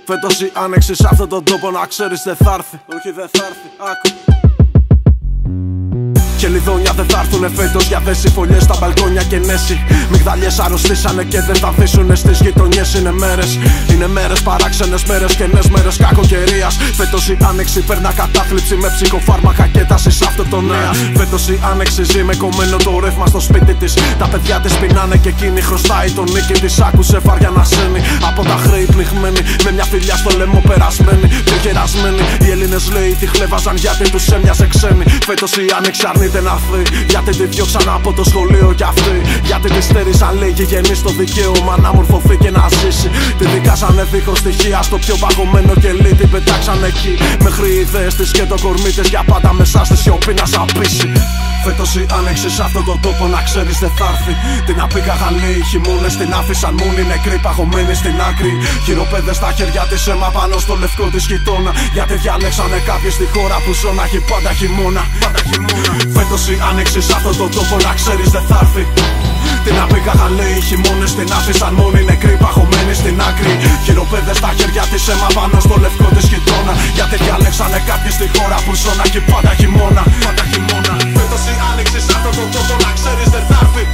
Φέτος η άνοιξη σ' αυτόν τον τόπο να ξέρεις δεν θα έρθει. Όχι δεν θα έρθει, άκου. Και λιδόνια δεν θα έρθουνε φέτος για δέσει φωλιές στα μπαλκόνια και νέση. Μυγδαλιές αρρωστήσανε και δεν θα ανθίσουνε στις γειτονιές. Είναι μέρες παράξενες μέρες και νέες μέρες κακοκαιρίας. Φέτος η άνοιξη παίρνα κατάθλιψη με ψυχοφάρμακα και τάση σ' αυτό το νέα. Φέτος η άνοιξη ζει με κομμένο το ρεύμα στο σπίτι της. Τα παιδιά της πεινάνε και εκείνη χρωστάει τον νίκη της. Άκουσε βάρια να σένει από τα χρέη πνιγμένη. Με μια φιλιά στο λαιμό περασμένη και γερασμένη. Οι Έλληνες λέει τη χλέβαζαν γιατί τους έμοιαζε ξένη. Φέτος η άνοιξη αρνείται να έρθει. Γιατί τη διώξαν από το σχολείο κι αυτή. Γιατί τη στέρισαν λέει γηγενή στο δικαίωμα να μορφωθεί και να ζήσει. Τη δικάσανε δίχως στοιχεία στο πιο παγωμένο κελί. Την πετάξαν εκεί μέχρι οι ιδέες της και το κορμί της για πάντα μέσα στη σιωπή να σαπίσει. Φέτος η άνοιξη σ' αυτόν τον τόπο να ξέρεις δεν θα έρθει. Την απήγαγαν λέει χειμώνες, την άφησαν μόνη νεκρή παγωμένη στην άκρη. Χειροπέδες στα χέρια της, αίμα πάνω στο λευκό της γειτόνα. Γιατί διάλεξανε κάποιοι στη χώρα που ζω να έχει πάντα χειμώνα. Φέτος η άνοιξη σ' αυτόν τον τόπο να ξέρεις δεν θα έρθει. Την απήγαγαν λέει χειμώνες, την άφησαν μόνη νεκρή παγωμένη στην άκρη. Χειροπέδες στα χέρια της, αίμα πάνω στο λευκό της γειτόνα. Γιατί διάλεξανε κάποιοι στη χώρα που ζω να έχει πάντα χειμώνα. Φέτος η άνοιξη σ' αυτόν τον τόπο να ξέρεις δεν θα έρθει.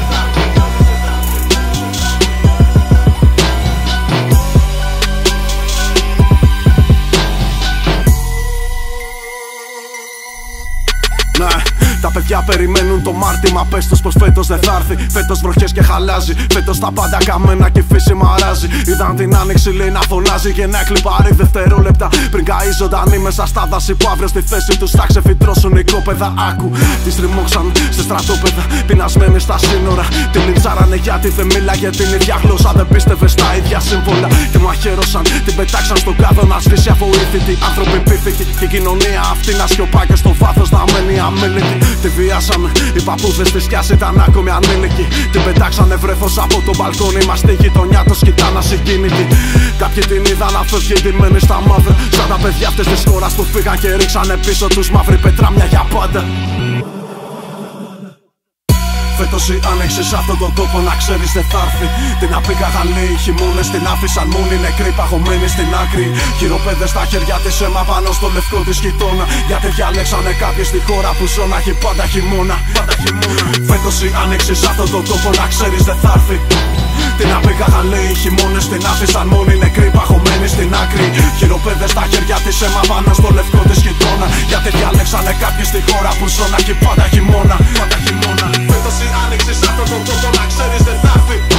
Τα παιδιά περιμένουν το Μάρτι, μα πες τους πως φέτος δεν θα έρθει. Φέτος βροχές και χαλάζει, φέτος τα πάντα καμένα και η φύση μαράζει. Είδαν την άνοιξη λέει να φωνάζει και να κλιπάρει δευτερόλεπτα πριν καεί ζωντανή μέσα στα δάση που αύριο στη θέση τους θα ξεφυτρώσουν οι κόπεδα. Άκου, τις ρημώξαν σε στρατόπεδα, πεινασμένοι στα σύνορα. Τη λιντσάρανε γιατί δεν μίλαγε την ίδια γλώσσα, δεν πίστευε στα ίδια σύμβολα. Και μαχαίρωσαν, την πετάξαν στον κάδο να σβήσει αβοήθητη. Άνθρωποι πίθηκοι και η κοινωνία αυτή να σιωπά και στο βάθος να μένει αμήλικη. Τη βιάσαμε, οι παππούδες της κι ας ήταν ακόμη ανήλικοι. Την πετάξανε βρέφος από το μπαλκόνι μας στη γειτονιά τους κοιτάνα συγκίνητοι. Κάποιοι την είδαν να φεύγει ντυμένη στα μαύρα. Σαν τα παιδιά αυτές της χώρας που φύγαν και ρίξανε πίσω τους μαύρη πετράμια για πάντα. Φέτος η άνοιξη σ' αυτόν τον τόπο να ξέρεις δεν θα έρθει. Την απήγαγαν λέει χειμώνες, την άφησαν μόνη νεκρή παγωμένη στην άκρη. Χειροπέδες στα χέρια της, αίμα πάνω στο λευκό της γειτόνα. Γιατί διάλεξανε κάποιοι στη χώρα που ζω να έχει πάντα χειμώνα. Φέτος η άνοιξη σ' αυτόν τον τόπο να ξέρεις δεν θα έρθει. Την απήγαγαν λέει χειμώνες, την άφησαν μόνη νεκρή παγωμένη στην άκρη. Χειροπέδες στα χέρια της, αίμα πάνω στο λευκό της γειτόνα. Γιατί διάλεξανε κάποιοι στη χώρα που ζω να έχει πάντα χειμώνα. Φέτος η άνοιξη σ' αυτόν τον τόπο να ξέρεις δεν θα έρθει.